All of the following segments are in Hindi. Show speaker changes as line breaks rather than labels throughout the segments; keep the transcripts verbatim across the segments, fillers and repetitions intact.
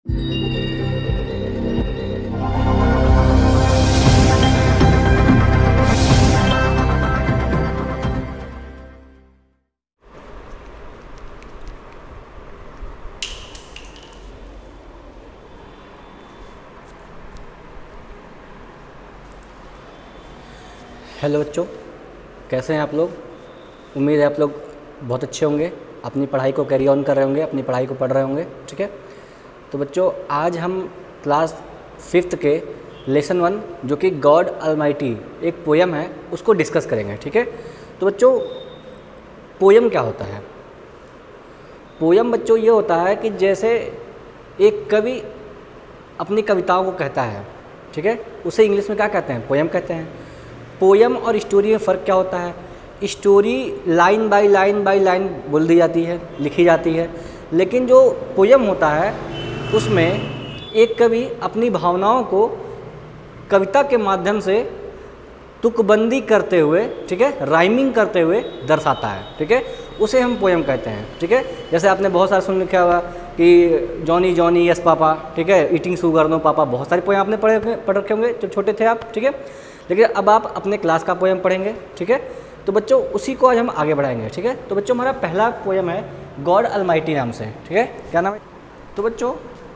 हेलो बच्चों, कैसे हैं आप लोग। उम्मीद है आप लोग बहुत अच्छे होंगे, अपनी पढ़ाई को कैरी ऑन कर रहे होंगे, अपनी पढ़ाई को पढ़ रहे होंगे। ठीक है, तो बच्चों आज हम क्लास फिफ्थ के लेसन वन जो कि गॉड अलमाइटी एक पोयम है उसको डिस्कस करेंगे। ठीक है, तो बच्चों पोयम क्या होता है। पोयम बच्चों ये होता है कि जैसे एक कवि अपनी कविताओं को कहता है, ठीक है, उसे इंग्लिश में क्या कहते हैं, पोयम कहते हैं। पोयम और स्टोरी में फ़र्क क्या होता है। Story line by line by line बोल दी जाती है, लिखी जाती है, लेकिन जो पोयम होता है उसमें एक कवि अपनी भावनाओं को कविता के माध्यम से तुकबंदी करते हुए, ठीक है, राइमिंग करते हुए दर्शाता है। ठीक है, उसे हम पोयम कहते हैं। ठीक है, जैसे आपने बहुत सारा सुन लिखा हुआ कि जॉनी जॉनी यस पापा, ठीक है, ईटिंग शुगर नो पापा, बहुत सारी पोयम आपने पढ़े पढ़ रखे होंगे जब छोटे थे आप। ठीक है, लेकिन अब आप अपने क्लास का पोयम पढ़ेंगे। ठीक है, तो बच्चों उसी को आज हम आगे बढ़ाएंगे। ठीक है, तो बच्चों हमारा पहला पोयम है गॉड अलमाइटी नाम से। ठीक है, क्या नाम है। तो बच्चों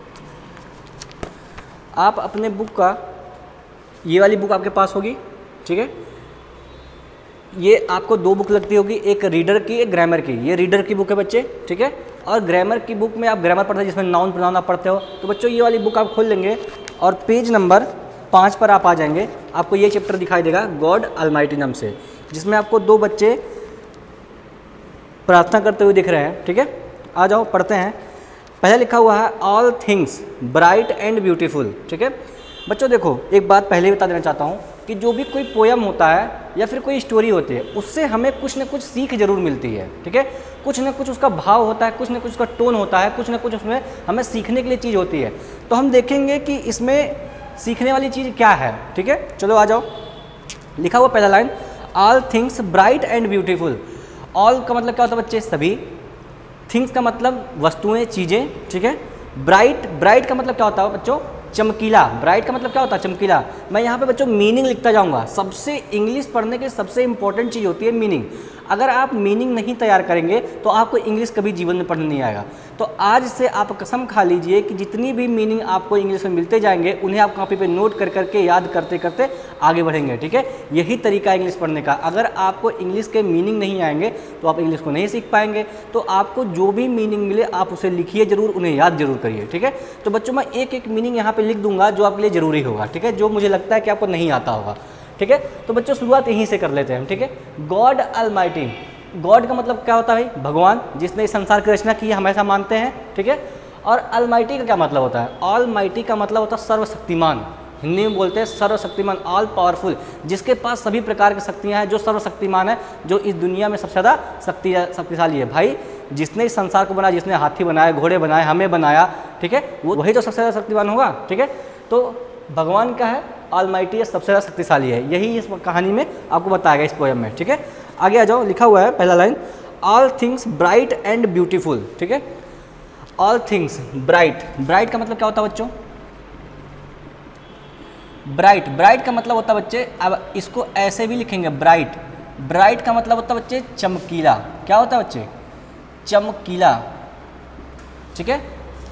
आप अपने बुक का, ये वाली बुक आपके पास होगी। ठीक है, ये आपको दो बुक लगती होगी, एक रीडर की, एक ग्रामर की। ये रीडर की बुक है बच्चे। ठीक है, और ग्रामर की बुक में आप ग्रामर पढ़ते हैं जिसमें नाउन प्रोनाउन आप पढ़ते हो। तो बच्चों ये वाली बुक आप खोल लेंगे और पेज नंबर पाँच पर आप आ जाएंगे। आपको ये चैप्टर दिखाई देगा गॉड अलमाइटी नाम से, जिसमें आपको दो बच्चे प्रार्थना करते हुए दिख रहे हैं। ठीक है, आ जाओ पढ़ते हैं। पहले लिखा हुआ है all things bright and beautiful. ठीक है बच्चों, देखो एक बात पहले ही बता देना चाहता हूँ कि जो भी कोई पोयम होता है या फिर कोई स्टोरी होती है उससे हमें कुछ ना कुछ सीख जरूर मिलती है। ठीक है, कुछ ना कुछ उसका भाव होता है, कुछ ना कुछ उसका टोन होता है, कुछ ना कुछ उसमें हमें सीखने के लिए चीज़ होती है। तो हम देखेंगे कि इसमें सीखने वाली चीज़ क्या है। ठीक है, चलो आ जाओ। लिखा हुआ पहला line, all things bright and beautiful. All का मतलब क्या होता है बच्चे, सभी। थिंग्स का मतलब वस्तुएं, चीज़ें। ठीक है, ब्राइट, ब्राइट का मतलब क्या होता है बच्चों, चमकीला। ब्राइट का मतलब क्या होता है, चमकीला। मैं यहाँ पे बच्चों मीनिंग लिखता जाऊँगा। सबसे इंग्लिश पढ़ने की सबसे इंपॉर्टेंट चीज़ होती है मीनिंग। अगर आप मीनिंग नहीं तैयार करेंगे तो आपको इंग्लिश कभी जीवन में पढ़ने नहीं आएगा। तो आज से आप कसम खा लीजिए कि जितनी भी मीनिंग आपको इंग्लिश में मिलते जाएंगे उन्हें आप कॉपी पे नोट कर करके याद करते करते आगे बढ़ेंगे। ठीक है, यही तरीका है इंग्लिश पढ़ने का। अगर आपको इंग्लिश के मीनिंग नहीं आएंगे तो आप इंग्लिश को नहीं सीख पाएंगे। तो आपको जो भी मीनिंग मिले आप उसे लिखिए जरूर, उन्हें याद जरूर करिए। ठीक है, तो बच्चों मैं एक एक मीनिंग यहाँ पे लिख दूंगा जो आपके लिए ज़रूरी होगा। ठीक है, जो मुझे लगता है कि आपको नहीं आता होगा। ठीक है, तो बच्चों शुरुआत यहीं से कर लेते हैं। ठीक है, गॉड अलमाइटी, गॉड का मतलब क्या होता है भाई, भगवान, जिसने इस संसार की रचना की है, हम ऐसा मानते हैं। ठीक है, और अलमाइटी का क्या मतलब होता है, ऑलमाइटी का मतलब होता है सर्वशक्तिमान। हिंदी में बोलते हैं सर्वशक्तिमान, ऑल पावरफुल, जिसके पास सभी प्रकार की शक्तियाँ हैं, जो सर्वशक्तिमान है, जो इस दुनिया में सबसे ज़्यादा शक्ति शक्तिशाली है। भाई जिसने इस संसार को बनाया, जिसने हाथी बनाया, घोड़े बनाए, हमें बनाया, ठीक है, वो वही तो सबसे ज़्यादा शक्तिमान होगा। ठीक है, तो भगवान का है, ऑलमाइटी है, सबसे ज़्यादा शक्तिशाली है। यही इस कहानी में आपको बताया गया, इस पोयम में। ठीक है, आगे आ जाओ। लिखा हुआ है पहला line, all things bright and beautiful. ठीक है, ऑल थिंग्स ब्राइट, ब्राइट का मतलब क्या होता है बच्चों, ब्राइट, ब्राइट का मतलब होता है बच्चे, अब इसको ऐसे भी लिखेंगे ब्राइट। ब्राइट का मतलब होता है बच्चे चमकीला। क्या होता है बच्चे, चमकीला। ठीक है,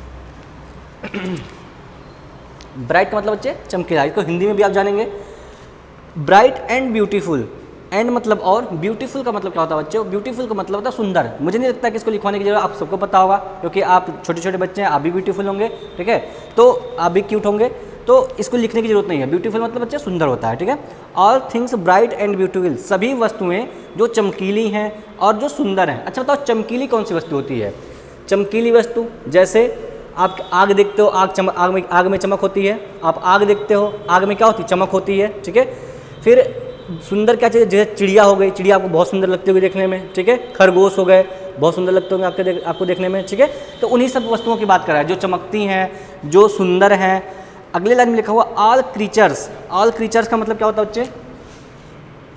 ब्राइट का मतलब बच्चे चमकीला, इसको हिंदी में भी आप जानेंगे। ब्राइट एंड ब्यूटीफुल, एंड मतलब और, ब्यूटीफुल का मतलब क्या होता है बच्चों, ब्यूटीफुल का मतलब होता है सुंदर। मुझे नहीं लगता कि इसको लिखवाने की जरूरत, आप सबको पता होगा क्योंकि आप छोटे छोटे बच्चे हैं, आप भी ब्यूटीफुल होंगे। ठीक है, तो आप भी क्यूट होंगे, तो इसको लिखने की जरूरत नहीं है। ब्यूटीफुल मतलब बच्चे सुंदर होता है। ठीक है, all things bright and beautiful, सभी वस्तुएं जो चमकीली हैं और जो सुंदर हैं। अच्छा बताओ चमकीली कौन सी वस्तु होती है, चमकीली वस्तु जैसे आप आग देखते हो, आग चमक, आग में आग में चमक होती है। आप आग देखते हो, आग में क्या होती है, चमक होती है। ठीक है, फिर सुंदर क्या चाहिए, जैसे चिड़िया हो गई, चिड़िया आपको बहुत सुंदर लगती होगी देखने में। ठीक है, खरगोश हो गए, बहुत सुंदर लगते होंगे आपके देख, आपको देखने में। ठीक है, तो उन्हीं सब वस्तुओं की बात कर रहा है जो चमकती हैं, जो सुंदर हैं। अगले लाइन में लिखा हुआ ऑल क्रीचर्स, ऑल क्रीचर्स का मतलब क्या होता है बच्चे,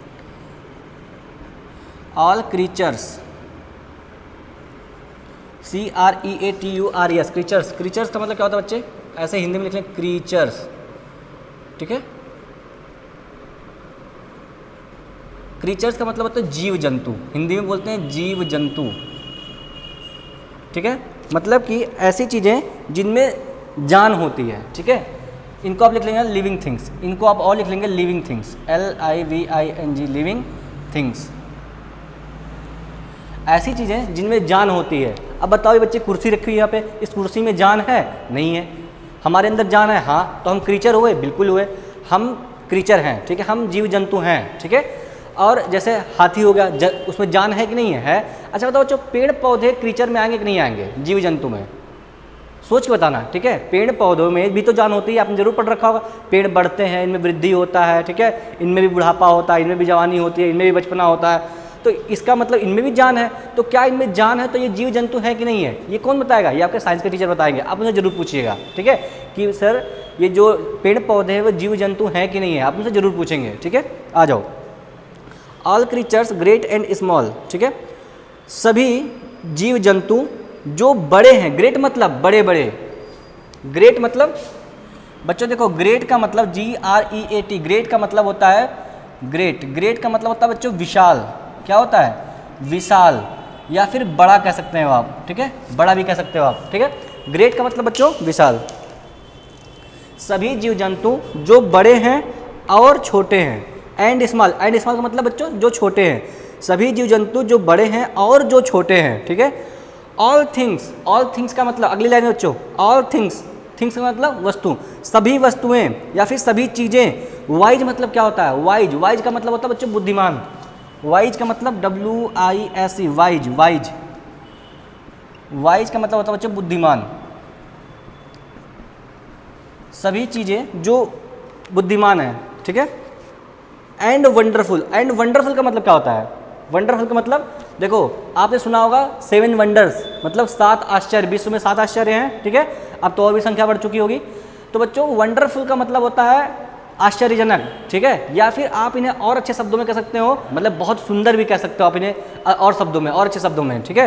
all creatures C R E A T U R S, creatures. Creatures का मतलब क्या होता है बच्चे? ऐसे हिंदी में लिख लें क्रीचर्स, ठीक है। क्रीचर्स का मतलब होता है जीव जंतु, हिंदी में बोलते हैं जीव जंतु, ठीक है। मतलब कि ऐसी चीज़ें जिनमें जान होती है, ठीक है। इनको आप लिख लेंगे लिविंग थिंग्स, इनको आप और लिख लेंगे living things, L I V I N G, living things. ऐसी चीज़ें जिनमें जान होती है। अब बताओ ये बच्चे, कुर्सी रखी हुई यहाँ पे, इस कुर्सी में जान है? नहीं है। हमारे अंदर जान है? हाँ। तो हम क्रीचर हुए? बिल्कुल हुए, हम क्रीचर हैं, ठीक है, हम जीव जंतु हैं, ठीक है। और जैसे हाथी हो गया, ज, उसमें जान है कि नहीं है? है। अच्छा बताओ बच्चों, पेड़ पौधे क्रीचर में आएंगे कि नहीं आएंगे? जीव जंतु में? सोच के बताना, ठीक है। पेड़ पौधों में भी तो जान होती है, आपने जरूर पढ़ रखा होगा। पेड़ बढ़ते हैं, इनमें वृद्धि होता है, ठीक है, इनमें भी बुढ़ापा होता है, इनमें भी जवानी होती है, इनमें भी बचपना होता है। तो इसका मतलब इनमें भी जान है। तो क्या इनमें जान है तो ये जीव जंतु है कि नहीं है? ये कौन बताएगा? ये आपके साइंस के टीचर बताएंगे, आप उनसे जरूर पूछिएगा, ठीक है, कि सर ये जो पेड़ पौधे हैं वो जीव जंतु हैं कि नहीं है, आप उनसे जरूर पूछेंगे, ठीक है। आ जाओ, all creatures great and small, ठीक है, सभी जीव जंतु जो बड़े हैं। ग्रेट मतलब बड़े बड़े, ग्रेट मतलब बच्चों देखो, ग्रेट का मतलब G R E A T, great का मतलब होता है ग्रेट, ग्रेट का मतलब होता है बच्चों विशाल। क्या होता है? विशाल, या फिर बड़ा कह सकते हो आप, ठीक है, बड़ा भी कह सकते हो आप, ठीक है। ग्रेट का मतलब बच्चों विशाल। सभी जीव जंतु जो बड़े हैं और छोटे हैं, एंड स्मॉल, एंड स्मॉल का मतलब बच्चों जो छोटे हैं। सभी जीव जंतु जो बड़े हैं और जो छोटे हैं, ठीक है। ऑल थिंग्स, ऑल थिंग्स का मतलब अगली लाइन में बच्चों, ऑल थिंग्स, थिंग्स का मतलब वस्तु, सभी वस्तुएं या फिर सभी चीज़ें। वाइज मतलब क्या होता है? वाइज, वाइज का मतलब होता है बच्चों बुद्धिमान। वाइज का मतलब W I S E, wise, wise, wise का मतलब होता है बच्चों बुद्धिमान। सभी चीज़ें जो बुद्धिमान है, ठीक है। एंड वंडरफुल, एंड वंडरफुल का मतलब क्या होता है? वंडरफुल का मतलब देखो, आपने सुना होगा सेवन वंडर्स, मतलब सात आश्चर्य, विश्व में सात आश्चर्य हैं, ठीक है। अब तो और भी संख्या बढ़ चुकी होगी। तो बच्चों वंडरफुल का मतलब होता है आश्चर्यजनक, ठीक है, या फिर आप इन्हें और अच्छे शब्दों में कह सकते हो, मतलब बहुत सुंदर भी कह सकते हो आप इन्हें और शब्दों में, और अच्छे शब्दों में, ठीक है।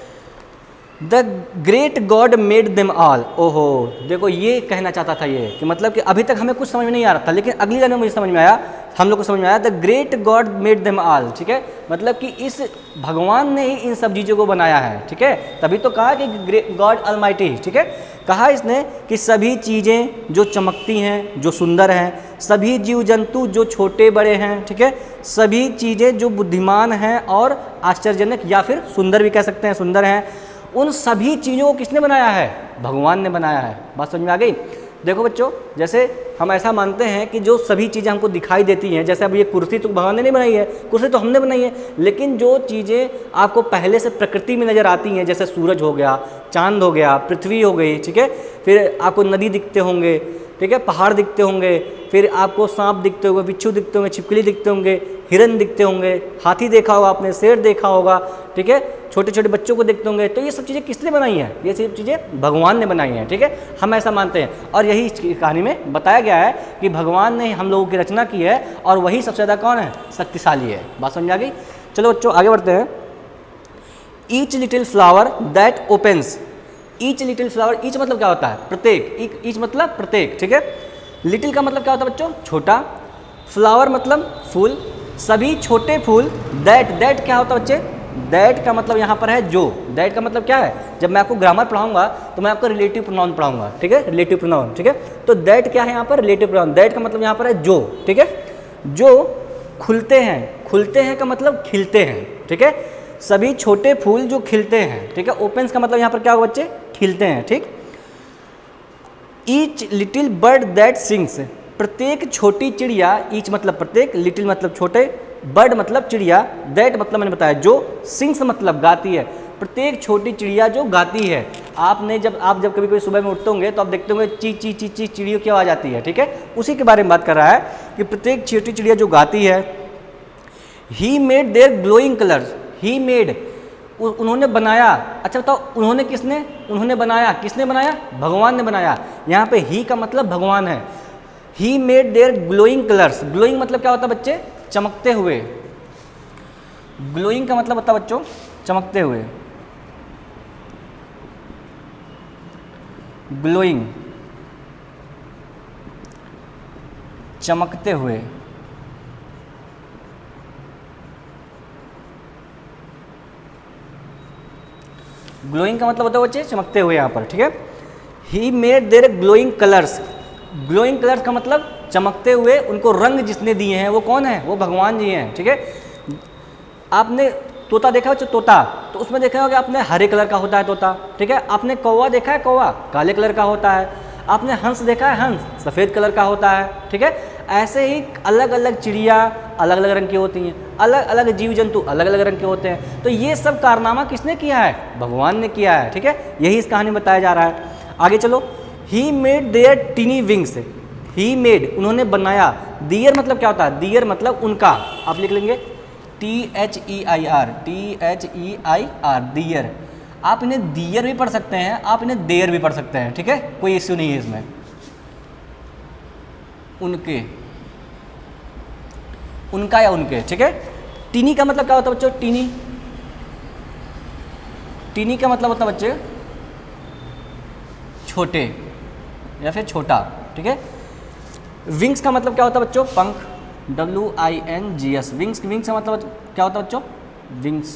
The great God made them all. ओहो, देखो ये कहना चाहता था ये, कि मतलब कि अभी तक हमें कुछ समझ में नहीं आ रहा था, लेकिन अगली लाइन में मुझे समझ में आया, हम लोग को समझ में आया, the great God made them all, ठीक है। मतलब कि इस भगवान ने ही इन सब चीज़ों को बनाया है, ठीक है। तभी तो कहा कि ग्रेट गॉड ऑलमाइटी, ठीक है। कहा इसने कि सभी चीज़ें जो चमकती हैं, जो सुंदर हैं, सभी जीव जंतु जो छोटे बड़े हैं, ठीक है, सभी चीज़ें जो बुद्धिमान हैं और आश्चर्यजनक या फिर सुंदर भी कह सकते हैं, सुंदर हैं, उन सभी चीज़ों को किसने बनाया है? भगवान ने बनाया है। बात समझ में आ गई? देखो बच्चों, जैसे हम ऐसा मानते हैं कि जो सभी चीज़ें हमको दिखाई देती हैं, जैसे अब ये कुर्सी तो भगवान ने नहीं बनाई है, कुर्सी तो हमने बनाई है, लेकिन जो चीज़ें आपको पहले से प्रकृति में नज़र आती हैं, जैसे सूरज हो गया, चांद हो गया, पृथ्वी हो गई, ठीक है, फिर आपको नदी दिखते होंगे, ठीक है, पहाड़ दिखते होंगे, फिर आपको सांप दिखते होंगे, बिच्छू दिखते होंगे, छिपकली दिखते होंगे, हिरन दिखते होंगे, हाथी देखा होगा आपने, शेर देखा होगा, ठीक है, छोटे छोटे बच्चों को देखते होंगे। तो ये सब चीज़ें किसने बनाई हैं? ये सब चीज़ें भगवान ने बनाई हैं, ठीक है, हम ऐसा मानते हैं। और यही इस कहानी में बताया गया है कि भगवान ने हम लोगों की रचना की है, और वही सबसे ज़्यादा कौन है? शक्तिशाली है। बात समझ आ गई? चलो बच्चों आगे बढ़ते हैं। Each little flower that opens, each little flower, each मतलब क्या होता है? प्रत्येक, ईच मतलब प्रत्येक, ठीक है। लिटिल का मतलब क्या होता है बच्चों? छोटा। फ्लावर मतलब फूल, सभी छोटे फूल। दैट, दैट क्या होता है बच्चे? दैट का मतलब यहाँ पर है जो। दैट का मतलब क्या है? जब मैं आपको ग्रामर पढ़ाऊंगा तो मैं आपको रिलेटिव प्रोनाउन पढ़ाऊंगा, ठीक है, रिलेटिव प्रोनाउन, ठीक है। तो दैट क्या है यहाँ पर? Relative pronoun. दैट का मतलब यहाँ पर है जो, ठीक है, जो खुलते हैं। खुलते हैं का मतलब खिलते हैं, ठीक है, सभी छोटे फूल जो खिलते हैं, ठीक है। ओपन्स का मतलब यहाँ पर क्या होगा बच्चे? खिलते हैं, ठीक। Each little bird that sings, प्रत्येक छोटी चिड़िया, ईच मतलब प्रत्येक, लिटिल मतलब छोटे, बर्ड मतलब चिड़िया, दैट मतलब मैंने बताया जो, सिंग्स मतलब गाती है। प्रत्येक छोटी चिड़िया जो गाती है। आपने जब आप जब कभी कभी सुबह में उठते होंगे तो आप देखते होंगे ची ची ची ची चिड़ियों की आवाज़ आती है, ठीक है, उसी के बारे में बात कर रहा है कि प्रत्येक छोटी चिड़िया जो गाती है। He made their glowing colours, he made उन्होंने बनाया। अच्छा बताओ उन्होंने किसने? उन्होंने बनाया, किसने बनाया? भगवान ने बनाया। यहाँ पे ही का मतलब भगवान है। He made their glowing colours, glowing मतलब क्या होता है बच्चे? चमकते हुए। ग्लोइंग का मतलब होता है बच्चों चमकते हुए। ग्लोइंग, चमकते हुए, ग्लोइंग का मतलब होता है बच्चे चमकते हुए यहाँ पर, ठीक है। He made their glowing colours, glowing colours का मतलब चमकते हुए, उनको रंग जिसने दिए हैं वो कौन है, वो भगवान जी हैं, ठीक है। आपने तोता देखा बच्चे, तोता, तो उसमें देखा होगा आपने हरे कलर का होता है तोता, ठीक है। आपने कौवा देखा है, कौवा काले कलर का होता है। आपने हंस देखा है, हंस सफ़ेद कलर का होता है, ठीक है। ऐसे ही अलग अलग चिड़िया अलग अलग रंग की होती हैं, अलग अलग जीव जंतु अलग अलग रंग के होते हैं। तो ये सब कारनामा किसने किया है, भगवान ने किया है, ठीक है। यही इस कहानी में बताया जा रहा है। आगे चलो, he made their tiny wings, he made उन्होंने बनाया, दियर मतलब क्या होता है, दियर मतलब उनका, आप लिख लेंगे T H E I R, T H E I R, their. आप इन्हें दियर भी पढ़ सकते हैं, आप इन्हें देयर भी पढ़ सकते हैं, ठीक है, कोई इश्यू नहीं है इसमें। उनके, उनका या उनके, ठीक है। टीनी का मतलब क्या होता है बच्चों, टीनी, टीनी का मतलब होता है बच्चे छोटे या फिर छोटा, ठीक है। विंग्स का मतलब क्या होता है बच्चों, पंख, W I N G S, wings, wings का मतलब क्या होता है बच्चों, विंग्स,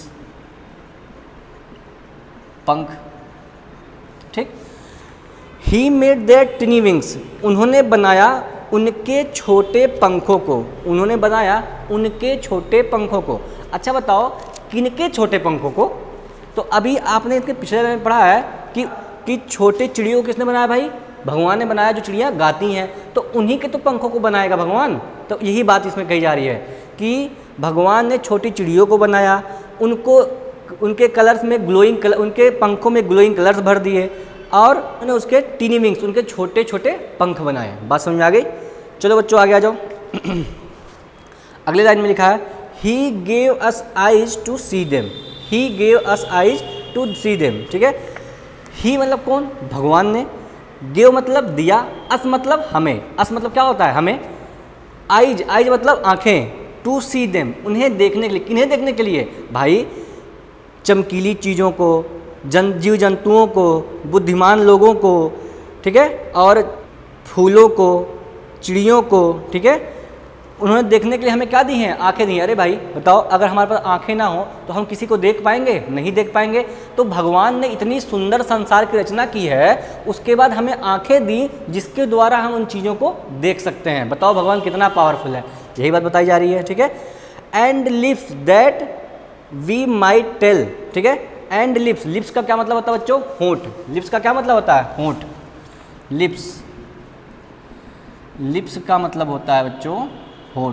पंख, ठीक। He made their tiny wings, उन्होंने बनाया उनके छोटे पंखों को, उन्होंने बनाया उनके छोटे पंखों को। अच्छा बताओ किनके छोटे पंखों को, तो अभी आपने इसके पिछले में पढ़ा है कि कि छोटे चिड़ियों को किसने बनाया भाई, भगवान ने बनाया, जो चिड़िया गाती हैं, तो उन्हीं के तो पंखों को बनाएगा भगवान। तो यही बात इसमें कही जा रही है कि भगवान ने छोटी चिड़ियों को बनाया, उनको उनके कलर्स में ग्लोइंग कलर, उनके पंखों में ग्लोइंग कलर्स भर दिए और उन्हें उसके टीनी विंग्स, उनके छोटे छोटे पंख बनाए। बात समझ में आ गई। चलो बच्चों आगे आ जाओ। अगले लाइन में लिखा है he gave us eyes to see them, he gave us eyes to see them, ठीक है। ही मतलब कौन, भगवान ने, गेव मतलब दिया, अस मतलब हमें, अस मतलब क्या होता है हमें, आइज, आइज मतलब आँखें, टू सी देम उन्हें देखने के लिए, किन्हें देखने के लिए भाई, चमकीली चीज़ों को, जन जीव जंतुओं को, बुद्धिमान लोगों को, ठीक है, और फूलों को, चिड़ियों को, ठीक है। उन्होंने देखने के लिए हमें क्या दी हैं, आंखें दी हैं। अरे भाई बताओ अगर हमारे पास आंखें ना हो तो हम किसी को देख पाएंगे, नहीं देख पाएंगे। तो भगवान ने इतनी सुंदर संसार की रचना की है, उसके बाद हमें आंखें दी जिसके द्वारा हम उन चीज़ों को देख सकते हैं। बताओ भगवान कितना पावरफुल है, यही बात बताई जा रही है, ठीक है। And lips that we might tell, ठीक है। एंड लिप्स, लिप्स का क्या मतलब होता है बच्चों, होंठ, लिप्स का क्या मतलब होता है, होंठ, लिप्स, लिप्स का मतलब होता है बच्चों होंठ,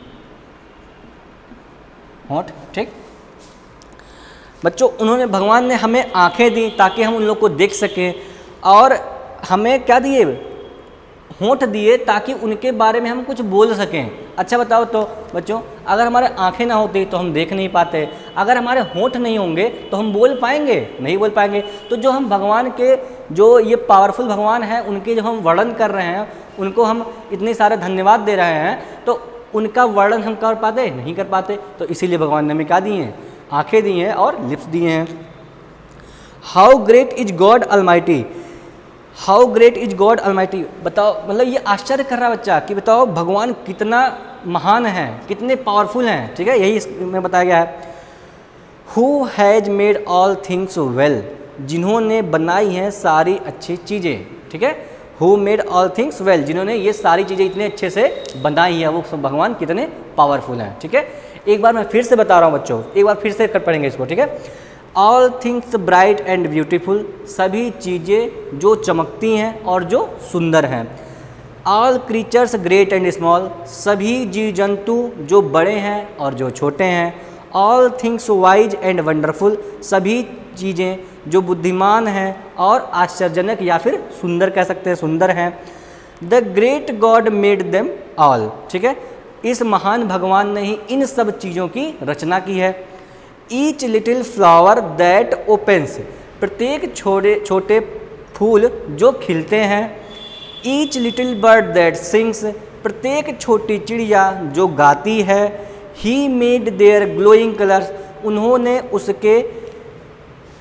होंठ, ठीक। बच्चों उन्होंने, भगवान ने हमें आंखें दी ताकि हम उन लोग को देख सकें, और हमें क्या दिए, होंठ दिए ताकि उनके बारे में हम कुछ बोल सकें। अच्छा बताओ तो बच्चों, अगर हमारे आंखें ना होती तो हम देख नहीं पाते, अगर हमारे होंठ नहीं होंगे तो हम बोल पाएंगे, नहीं बोल पाएंगे। तो जो हम भगवान के, जो ये पावरफुल भगवान हैं, उनके जो हम वर्णन कर रहे हैं, उनको हम इतने सारे धन्यवाद दे रहे हैं, तो उनका वर्णन हम कर पाते, नहीं कर पाते। तो इसीलिए भगवान ने हमें क्या दिए हैं, आँखें दी हैं और लिप्स दिए हैं। How great is God almighty, how great is God almighty, बताओ, मतलब ये आश्चर्य कर रहा है बच्चा कि बताओ भगवान कितना महान है, कितने पावरफुल हैं, ठीक है, यही इसमें बताया गया है। Who has made all things well, जिन्होंने बनाई हैं सारी अच्छी चीज़ें, ठीक है। Who made all things well, जिन्होंने ये सारी चीज़ें इतने अच्छे से बनाई है, वो भगवान कितने पावरफुल हैं, ठीक है। एक बार मैं फिर से बता रहा हूँ बच्चों, एक बार फिर से कर पढ़ेंगे इसको, ठीक है। All things bright and beautiful, सभी चीज़ें जो चमकती हैं और जो सुंदर हैं। All creatures great and small, सभी जीव जंतु जो बड़े हैं और जो छोटे हैं। All things wise and wonderful, सभी चीज़ें जो बुद्धिमान हैं और आश्चर्यजनक या फिर सुंदर कह सकते हैं, सुंदर हैं। The great God made them all, ठीक है, इस महान भगवान ने ही इन सब चीज़ों की रचना की है। Each little flower that opens, प्रत्येक छोटे छोटे फूल जो खिलते हैं। Each little bird that sings, प्रत्येक छोटी चिड़िया जो गाती है। He made their glowing colours, उन्होंने उसके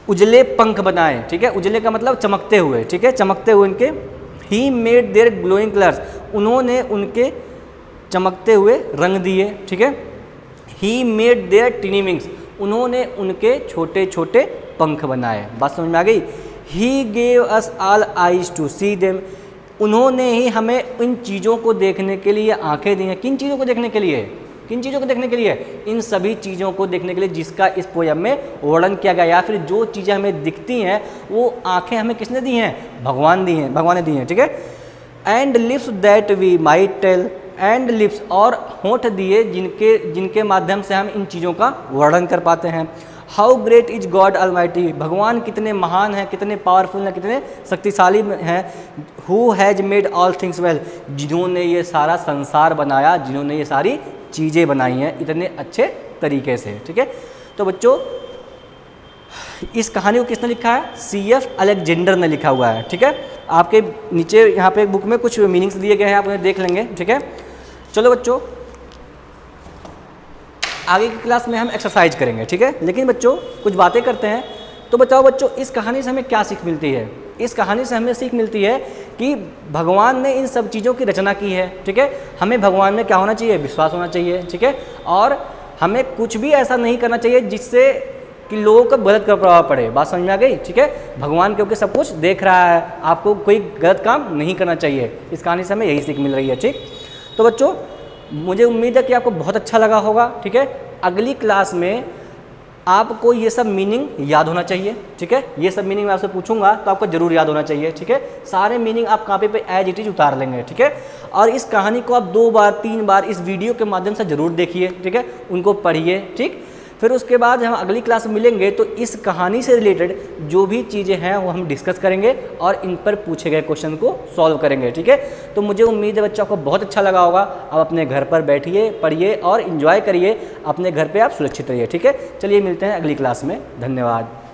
उजले पंख बनाए, ठीक है, उजले का मतलब चमकते हुए, ठीक है, चमकते हुए उनके। He made their glowing colours, उन्होंने उनके चमकते हुए रंग दिए, ठीक है। He made their tiny wings, उन्होंने उनके छोटे छोटे पंख बनाए। बात समझ में आ गई। He gave us all eyes to see them, उन्होंने ही हमें इन चीज़ों को देखने के लिए आंखें दी हैं। किन चीज़ों को देखने के लिए? किन चीज़ों को देखने के लिए? इन सभी चीज़ों को देखने के लिए जिसका इस पोयम में वर्णन किया गया, या फिर जो चीज़ें हमें दिखती हैं वो आंखें हमें किसने दी हैं? भगवान दी हैं, भगवान ने दी हैं, ठीक है। And lips that we might tell, and lips, और होंठ दिए जिनके जिनके माध्यम से हम इन चीज़ों का वर्णन कर पाते हैं। How great is God almighty, भगवान कितने महान हैं, कितने पावरफुल हैं, कितने शक्तिशाली हैं। Who has made all things well, जिन्होंने ये सारा संसार बनाया, जिन्होंने ये सारी चीज़ें बनाई हैं इतने अच्छे तरीके से, ठीक है। तो बच्चों इस कहानी को किसने लिखा है? सी एफ अलेक्जेंडर ने लिखा हुआ है, ठीक है। आपके नीचे यहाँ पे बुक में कुछ मीनिंग्स दिए गए हैं, आप उन्हें देख लेंगे, ठीक है। चलो बच्चों आगे की क्लास में हम एक्सरसाइज करेंगे, ठीक है। लेकिन बच्चों कुछ बातें करते हैं। तो बताओ बच्चों इस कहानी से हमें क्या सीख मिलती है? इस कहानी से हमें सीख मिलती है कि भगवान ने इन सब चीज़ों की रचना की है, ठीक है। हमें भगवान में क्या होना चाहिए? विश्वास होना चाहिए, ठीक है। और हमें कुछ भी ऐसा नहीं करना चाहिए जिससे कि लोगों का गलत प्रभाव पड़े। बात समझ में आ गई, ठीक है। भगवान क्योंकि सब कुछ देख रहा है, आपको कोई गलत काम नहीं करना चाहिए। इस कहानी से हमें यही सीख मिल रही है, ठीक। तो बच्चों मुझे उम्मीद है कि आपको बहुत अच्छा लगा होगा, ठीक है। अगली क्लास में आपको ये सब मीनिंग याद होना चाहिए, ठीक है। ये सब मीनिंग मैं आपसे पूछूंगा तो आपको जरूर याद होना चाहिए, ठीक है। सारे मीनिंग आप कॉपी पे एज इट इज उतार लेंगे, ठीक है। और इस कहानी को आप दो बार तीन बार इस वीडियो के माध्यम से जरूर देखिए, ठीक है, उनको पढ़िए, ठीक। फिर उसके बाद हम अगली क्लास में मिलेंगे तो इस कहानी से रिलेटेड जो भी चीज़ें हैं वो हम डिस्कस करेंगे और इन पर पूछे गए क्वेश्चन को सॉल्व करेंगे, ठीक है। तो मुझे उम्मीद है बच्चों को बहुत अच्छा लगा होगा। आप अपने घर पर बैठिए, पढ़िए और इन्जॉय करिए। अपने घर पे आप सुरक्षित रहिए, ठीक है। चलिए मिलते हैं अगली क्लास में। धन्यवाद।